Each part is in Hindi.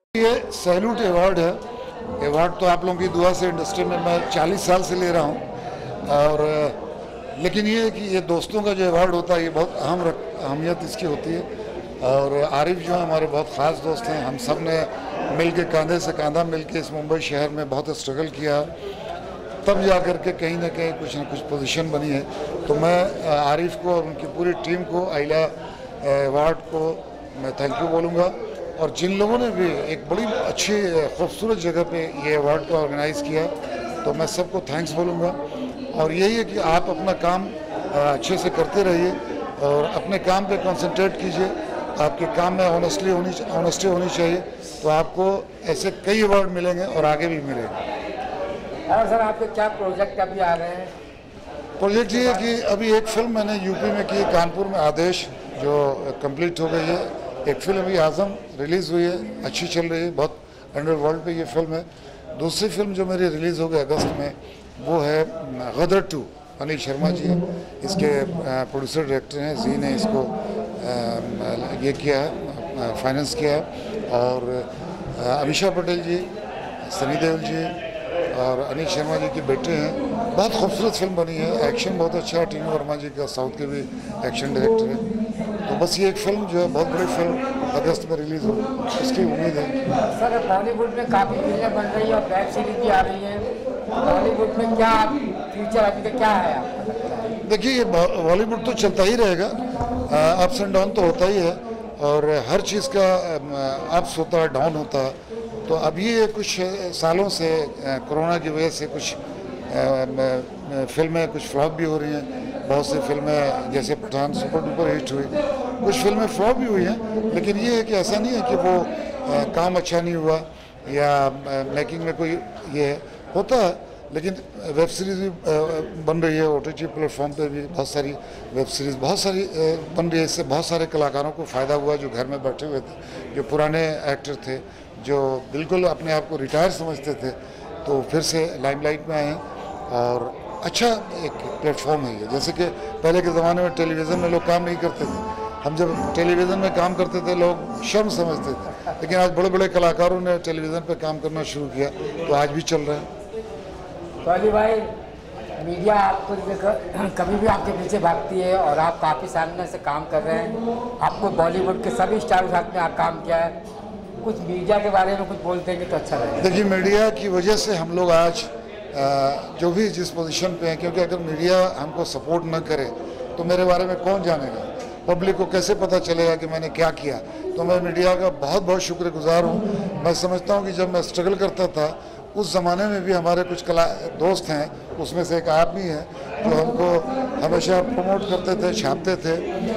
ये सैल्यूट अवार्ड है। अवार्ड तो आप लोगों की दुआ से इंडस्ट्री में मैं 40 साल से ले रहा हूँ और लेकिन ये है कि ये दोस्तों का जो अवार्ड होता है ये बहुत अहमियत इसकी होती है। और आरिफ जो है हमारे बहुत ख़ास दोस्त हैं, हम सब ने मिल के कंधे से कंधा मिल के इस मुंबई शहर में बहुत स्ट्रगल किया, तब जा कर के कहीं ना कहीं कुछ ना कुछ पोजीशन बनी है। तो मैं आरिफ को और उनकी पूरी टीम को, आइला अवार्ड को मैं थैंक यू बोलूँगा। और जिन लोगों ने भी एक बड़ी अच्छी खूबसूरत जगह पे ये अवार्ड को ऑर्गेनाइज़ किया, तो मैं सबको थैंक्स बोलूँगा। और यही है कि आप अपना काम अच्छे से करते रहिए और अपने काम पे कंसंट्रेट कीजिए। आपके काम में ऑनेस्टी होनी चाहिए, तो आपको ऐसे कई अवार्ड मिलेंगे और आगे भी मिलेंगे। और सर आपके क्या प्रोजेक्ट अभी आ रहे हैं? प्रोजेक्ट ये है कि अभी एक फिल्म मैंने यूपी में की, कानपुर में, आदेश, जो कंप्लीट हो गई है। एक फिल्म अभी आज़म रिलीज़ हुई है, अच्छी चल रही है, बहुत अंडरवर्ल्ड पे ये फिल्म है। दूसरी फिल्म जो मेरी रिलीज़ हो गई अगस्त में, वो है गदर 2। अनिल शर्मा जी इसके प्रोड्यूसर डायरेक्टर हैं, जी ने इसको ये किया है, फाइनेंस किया है। और अमीषा पटेल जी, सनी देओल जी और अनिल शर्मा जी के बेटे हैं। बहुत खूबसूरत फिल्म बनी है, एक्शन बहुत अच्छा है। टीनू वर्मा जी का साउथ के भी एक्शन डायरेक्टर है। तो बस ये एक फिल्म जो है बहुत बड़ी फिल्म अगस्त में रिलीज़ हो, इसकी उम्मीद है। सर बॉलीवुड में काफ़ी फिल्में बन रही है और वेब सीरीज भी आ रही है, बॉलीवुड में क्या फ्यूचर अभी का क्या है आपका? देखिए, ये बॉलीवुड तो चलता ही रहेगा, अप्स एंड डाउन तो होता ही है और हर चीज़ का अप्स होता है, डाउन होता है। तो अभी ये कुछ सालों से कोरोना की वजह से कुछ फिल्में कुछ फ्लॉप भी हो रही हैं। बहुत सी फिल्में जैसे पठान सुपर डुपर हिट हुई, कुछ फिल्में फ्लॉप भी हुई हैं। लेकिन ये है कि ऐसा नहीं है कि वो काम अच्छा नहीं हुआ या मेकिंग में कोई ये होता है। लेकिन वेब सीरीज़ भी बन रही है, OTT प्लेटफॉर्म पे भी बहुत सारी वेब सीरीज़ बन रही है। इससे बहुत सारे कलाकारों को फ़ायदा हुआ जो घर में बैठे हुए थे, जो पुराने एक्टर थे, जो बिल्कुल अपने आप को रिटायर समझते थे, तो फिर से लाइमलाइट में आए हैं। और अच्छा एक प्लेटफॉर्म है ये। जैसे कि पहले के ज़माने में टेलीविज़न में लोग काम नहीं करते थे, हम जब टेलीविज़न में काम करते थे लोग शर्म समझते थे, लेकिन आज बड़े बड़े कलाकारों ने टेलीविज़न पर काम करना शुरू किया, तो आज भी चल रहा है। तो अली भाई, मीडिया आपको कभी भी आपके पीछे भागती है और आप काफ़ी सामने से काम कर रहे हैं, आपको बॉलीवुड के सभी स्टार के साथ में आप काम किया है, कुछ मीडिया के बारे में कुछ बोलते हैं तो अच्छा रहेगा। देखिए, मीडिया की वजह से हम लोग आज जो भी जिस पोजीशन पे हैं, क्योंकि अगर मीडिया हमको सपोर्ट न करे तो मेरे बारे में कौन जानेगा, पब्लिक को कैसे पता चलेगा कि मैंने क्या किया। तो मैं मीडिया का बहुत बहुत शुक्रगुजार हूँ। मैं समझता हूँ कि जब मैं स्ट्रगल करता था उस ज़माने में भी हमारे कुछ दोस्त हैं, उसमें से एक आप भी हैं, जो हमको हमेशा प्रमोट करते थे, छापते थे।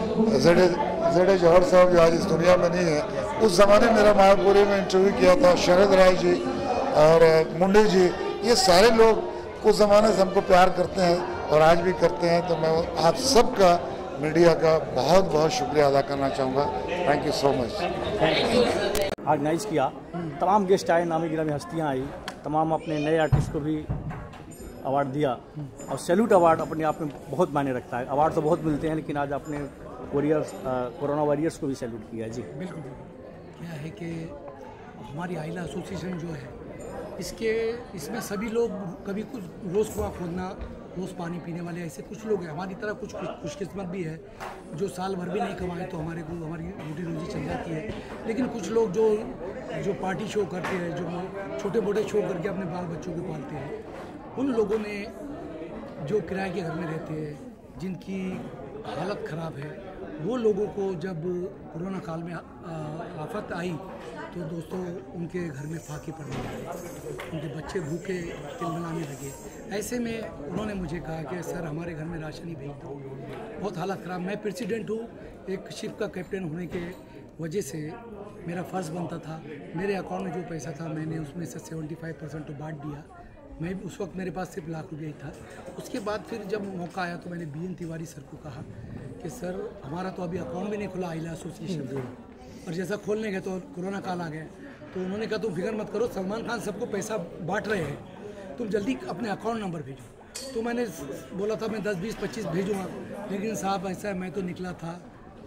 जेडे जौहर साहब जो आज इस दुनिया में नहीं है, उस ज़माने मेरा मायापुरी में इंटरव्यू किया था। शरद राय जी और मुंडे जी, ये सारे लोग उस ज़माने से हमको प्यार करते हैं और आज भी करते हैं। तो मैं आप सबका, मीडिया का बहुत बहुत शुक्रिया अदा करना चाहूँगा। Thank you so much. Organise किया, तमाम गेस्ट आए, नामी गिरामी हस्तियाँ आई, तमाम अपने नए आर्टिस्ट को भी अवार्ड दिया। और सैल्यूट अवार्ड अपने आप में बहुत मायने रखता है। अवार्ड तो बहुत मिलते हैं, लेकिन आज आपने कोरोना वॉरियर्स को भी सैल्यूट किया है। जी बिल्कुल। क्या है कि हमारी आइला एसोसिएशन जो है, इसमें सभी लोग, कभी कुछ रोज़ कुआं खोदना, रोज़ पानी पीने वाले ऐसे कुछ लोग हैं। हमारी तरह कुछ खुशकिस्मत भी है जो साल भर भी नहीं कमाए तो हमारी रोटी रोजी चल जाती है। लेकिन कुछ लोग जो पार्टी शो करते हैं, जो छोटे मोटे शो करके अपने बाल बच्चों को पालते हैं, उन लोगों ने जो किराए के घर में रहते हैं, जिनकी हालत ख़राब है, वो लोगों को जब कोरोना काल में आफत आई तो दोस्तों उनके घर में फाके पड़ने लगे, उनके बच्चे भूखे तिल बनाने लगे। ऐसे में उन्होंने मुझे कहा कि सर हमारे घर में राशन ही भेज दो, बहुत हालत ख़राब। मैं प्रेसिडेंट हूँ, एक शिप का कैप्टन होने के वजह से मेरा फ़र्ज़ बनता था। मेरे अकाउंट में जो पैसा था मैंने उसमें से 75% तो बांट दिया। मैं उस वक्त मेरे पास सिर्फ लाख रुपया ही था। उसके बाद फिर जब मौका आया तो मैंने BN तिवारी सर को कहा कि सर हमारा तो अभी अकाउंट भी नहीं खुला आइला एसोसिएशन, और जैसा खोलने गए तो कोरोना काल आ गया। तो उन्होंने कहा तुम फिक्र मत करो, सलमान खान सबको पैसा बांट रहे हैं, तुम जल्दी अपने अकाउंट नंबर भेजो। तो मैंने बोला था मैं 10, 20, 25 भेजूँगा, लेकिन साहब ऐसा मैं तो निकला था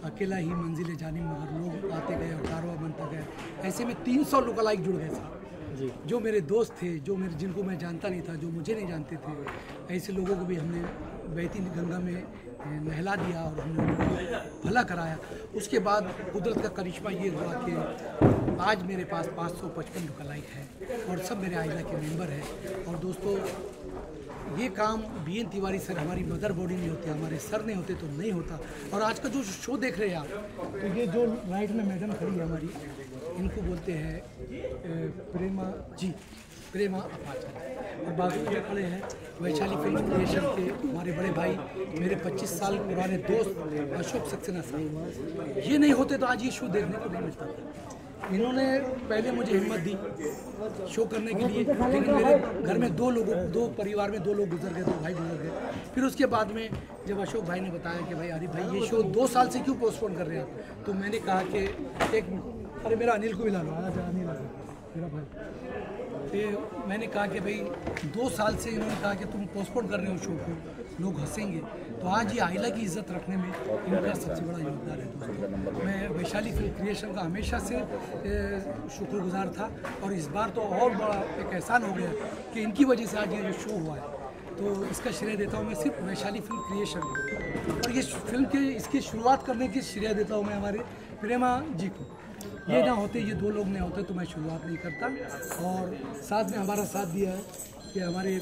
अकेला ही मंजिलें जानी, मगर लोग आते गए और कारवां बनता गया। ऐसे में 300 लुकलाइक जुड़ गए साहब जी, जो मेरे दोस्त थे, जो मेरे जिनको मैं जानता नहीं था, जो मुझे नहीं जानते थे, ऐसे लोगों को भी हमने बहती गंगा में नहला दिया और हमने उनको भला कराया। उसके बाद कुदरत का करिश्मा ये हुआ कि आज मेरे पास 555 लुकलाइक है और सब मेरे आइला के मेंबर हैं। और दोस्तों, ये काम बीएन तिवारी सर, हमारी मदर बॉडी नहीं होती, हमारे सर नहीं होते तो नहीं होता। और आज का जो शो देख रहे हैं आप, तो ये जो राइट में मैडम खड़ी है हमारी, इनको बोलते हैं प्रेमा जी, प्रेमा अपाचा। और बाजू में खड़े हैं वैशाली फिल्म क्रिएशन के हमारे बड़े भाई, मेरे 25 साल पुराने दोस्त अशोक सक्सेना साहब। ये नहीं होते तो आज ये शो देखने को नहीं मिलता था। इन्होंने पहले मुझे हिम्मत दी शो करने के लिए, लेकिन मेरे घर में दो परिवार में 2 लोग गुजर गए, 2 भाई गुजर गए। फिर उसके बाद में जब अशोक भाई ने बताया कि भाई आरिफ भाई ये शो 2 साल से क्यों पोस्टपोन कर रहे हैं आप, तो मैंने कहा कि अरे मेरा अनिल को भी ला लो, अनिल मेरा भाई। तो मैंने कहा कि भाई 2 साल से इन्होंने कहा कि तुम पोस्टपोन कर रहे हो शो को, लोग हंसेंगे। तो आज ये आइला की इज़्ज़त रखने में इनका सबसे बड़ा योगदान है दोस्तों। मैं वैशाली फिल्म क्रिएशन का हमेशा से शुक्रगुजार था और इस बार तो और बड़ा एक एहसान हो गया कि इनकी वजह से आज ये जो शो हुआ है, तो इसका श्रेय देता हूँ मैं सिर्फ वैशाली फिल्म क्रिएशन को। और ये फिल्म के इसकी शुरुआत करने की श्रेय देता हूँ मैं हमारे प्रेमा जी को। ये ना होते, ये 2 लोग नहीं होते तो मैं शुरुआत नहीं करता। और साथ में हमारा साथ दिया है कि हमारे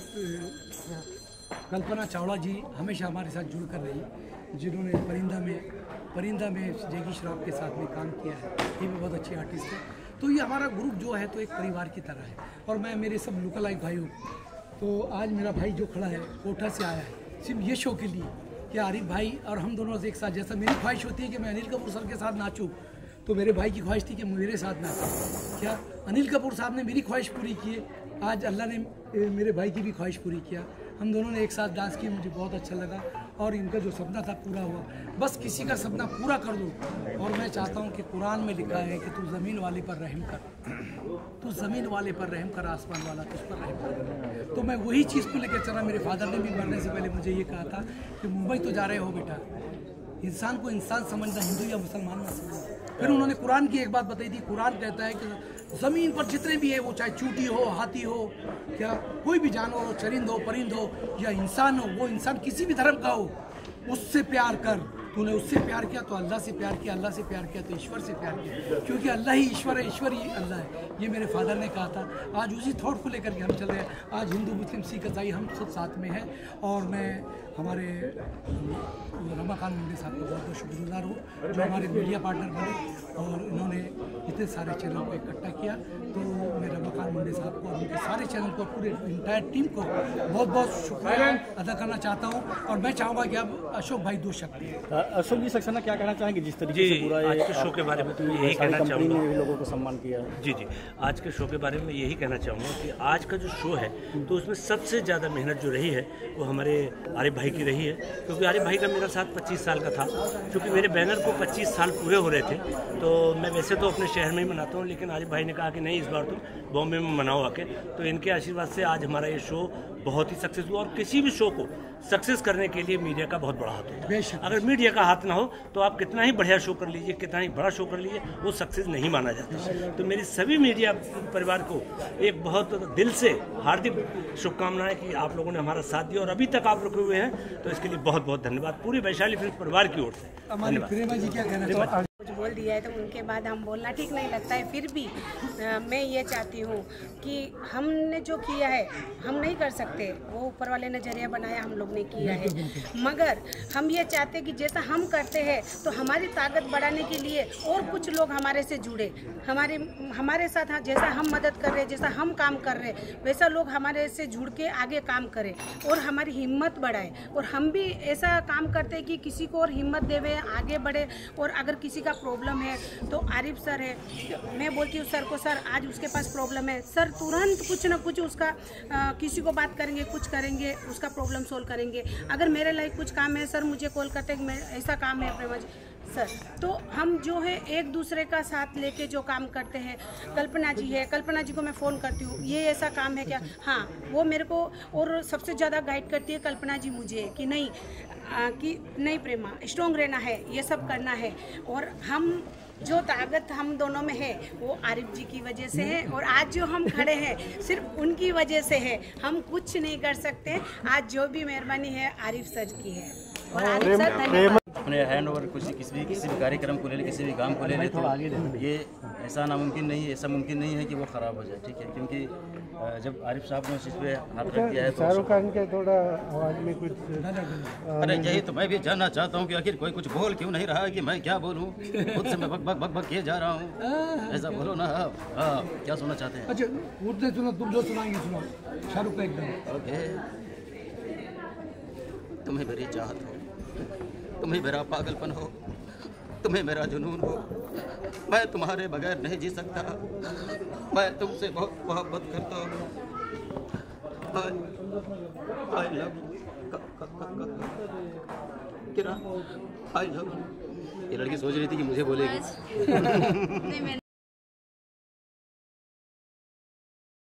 कल्पना चावड़ा जी हमेशा हमारे साथ जुड़ कर रही, जिन्होंने परिंदा में जैकी श्रॉफ के साथ में काम किया है। ये भी बहुत अच्छे आर्टिस्ट है। तो ये हमारा ग्रुप जो है तो एक परिवार की तरह है। और मैं मेरे सब लुकलाइक भाइयों, तो आज मेरा भाई जो खड़ा है कोटा से आया है सिर्फ ये शो के लिए कि आरिफ भाई और हम दोनों से एक साथ, जैसा मेरी ख्वाहिश होती है कि मैं अनिल कपूर सर के साथ नाचूं, तो मेरे भाई की ख्वाहिश थी कि मेरे साथ नाचें। क्या अनिल कपूर साहब ने मेरी ख्वाहिश पूरी की है, आज अल्लाह ने मेरे भाई की भी ख्वाहिश पूरी किया। हम दोनों ने एक साथ डांस की, मुझे बहुत अच्छा लगा और इनका जो सपना था पूरा हुआ। बस किसी का सपना पूरा कर दो। और मैं चाहता हूँ कि कुरान में लिखा है कि तू ज़मीन वाले पर रहम कर, तू ज़मीन वाले पर रहम कर, आसमान वाला तुझ पर रहम कर। तो मैं वही चीज़ को लेकर चला। मेरे फादर ने भी मरने से पहले मुझे ये कहा था कि मुंबई तो जा रहे हो बेटा, इंसान को इंसान समझना, हिंदू या मुसलमान ना समझना। फिर उन्होंने कुरान की एक बात बताई थी। कुरान कहता है कि ज़मीन पर जितने भी है, वो चाहे चूटी हो, हाथी हो, क्या कोई भी जानवर हो, चरिंद हो, परिंद हो या इंसान हो, वो इंसान किसी भी धर्म का हो, उससे प्यार कर। तूने उससे प्यार किया तो अल्लाह से प्यार किया, अल्लाह से प्यार किया तो ईश्वर से प्यार किया, क्योंकि अल्लाह ही ईश्वर है, ईश्वर ही अल्लाह है। ये मेरे फादर ने कहा था। आज उसी थॉट को लेकर के हम चल रहे हैं। आज हिंदू मुस्लिम सिख ईसाई हम सब साथ में हैं। और मैं हमारे रमा खान मुंडे साहब का बहुत बहुत शुक्रगुजार हूँ, जो हमारे मीडिया पार्टनर बने और इन्होंने इतने सारे चैनल को इकट्ठा किया। तो मैं रमा खान मुंडे साहब को और उनके सारे चैनल को, पूरे इंटायर टीम को बहुत बहुत शुक्रिया अदा करना चाहता हूँ। और मैं चाहूँगा कि अब अशोक भाई 2 शब्द। अशोक जी सक्सेना क्या कहना चाहेंगे जिस तरीके से पूरा आज के शो के बारे में तो यही कहना चाहूँगा, भी लोगों को सम्मान किया है। जी आज के शो के बारे में यही कहना चाहूँगा कि आज का जो शो है तो उसमें सबसे ज़्यादा मेहनत जो रही है वो हमारे आरिफ भाई की रही है, क्योंकि आरिफ भाई का मेरा साथ 25 साल का था। क्योंकि मेरे बैनर को 25 साल पूरे हो रहे थे, तो मैं वैसे तो अपने शहर में ही मनाता हूँ, लेकिन आरिफ भाई ने कहा कि नहीं इस बार तुम बॉम्बे में मनाओ आके। तो इनके आशीर्वाद से आज हमारा ये शो बहुत ही सक्सेस हुआ। और किसी भी शो को सक्सेस करने के लिए मीडिया का बहुत बड़ा हाथ होता है। अगर मीडिया का हाथ ना हो तो आप कितना ही बढ़िया शो कर लीजिए, कितना ही बड़ा शो कर लीजिए, वो सक्सेस नहीं माना जाता। तो मेरी सभी मीडिया परिवार को एक बहुत दिल से हार्दिक शुभकामनाएं कि आप लोगों ने हमारा साथ दिया और अभी तक आप रुके हुए हैं, तो इसके लिए बहुत बहुत धन्यवाद पूरी वैशाली फिल्म परिवार की ओर से। प्रेमा जी क्या कहना कुछ बोल दिया है तो उनके बाद हम बोलना ठीक नहीं लगता है। फिर भी मैं ये चाहती हूँ कि हमने जो किया है हम नहीं कर सकते, वो ऊपर वाले ने जरिया बनाया, हम लोग ने किया है। मगर हम ये चाहते कि जैसा हम करते हैं तो हमारी ताकत बढ़ाने के लिए और कुछ लोग हमारे से जुड़े, हमारे साथ। हाँ, जैसा हम मदद कर रहे हैं, जैसा हम काम कर रहे हैं, वैसा लोग हमारे से जुड़ के आगे काम करें और हमारी हिम्मत बढ़ाए। और हम भी ऐसा काम करते हैं कि किसी को और हिम्मत देवे, आगे बढ़े। और अगर किसी का प्रॉब्लम है तो आरिफ सर है, मैं बोलती हूँ सर को, सर आज उसके पास प्रॉब्लम है, सर तुरंत कुछ ना कुछ उसका किसी को बात करेंगे, कुछ करेंगे, उसका प्रॉब्लम सोल्व करेंगे। अगर मेरे लाइक कुछ काम है, सर मुझे कॉल करते हैं कि मैं ऐसा काम है प्रेमा जी, सर, तो हम जो है एक दूसरे का साथ लेके जो काम करते हैं, कल्पना जी है, कल्पना जी को मैं फ़ोन करती हूँ, ये ऐसा काम है क्या, हाँ वो मेरे को, और सबसे ज़्यादा गाइड करती है कल्पना जी मुझे कि नहीं प्रेमा, स्ट्रॉन्ग रहना है, ये सब करना है। और हम जो ताकत हम दोनों में है वो आरिफ जी की वजह से है, और आज जो हम खड़े हैं सिर्फ उनकी वजह से है। हम कुछ नहीं कर सकते, आज जो भी मेहरबानी है आरिफ सर की है। और आरिफ सर धन्यवाद। अपने हैंड ओवर किसी भी कार्यक्रम को ले ले, किसी भी काम को ले ले, तो ये ऐसा नामुमकिन नहीं है, ऐसा मुमकिन नहीं है कि वो ख़राब हो जाए, ठीक है। क्योंकि जब आरिफ साहब ने उस चीज़ पे हाथ रख दिया है तो शाहरुख खान के थोड़ा आवाज़ में कुछ अरे यही तो मैं भी जानना चाहता हूँ कि आखिर कोई कुछ बोल क्यों नहीं रहा है, कि मैं क्या बोलूँ, खुद से मैं बक किए जा रहा हूँ। ऐसा बोलो ना आप। हाँ, क्या सुनना चाहते हैं? अच्छा उठने सुनो, तुम जो सुनाएंगे सुनो, शाहरुख का एकदम। ओके, तुम्हें मेरी चाहत हो, तुम्हें मेरा पागलपन हो, तुम्हें मेरा जुनून हो, मैं तुम्हारे बगैर नहीं जी सकता, मैं तुमसे बहुत मोहब्बत करता हूँ। I love Kiran, I love. ये लड़की सोच रही थी कि मुझे बोलेगी।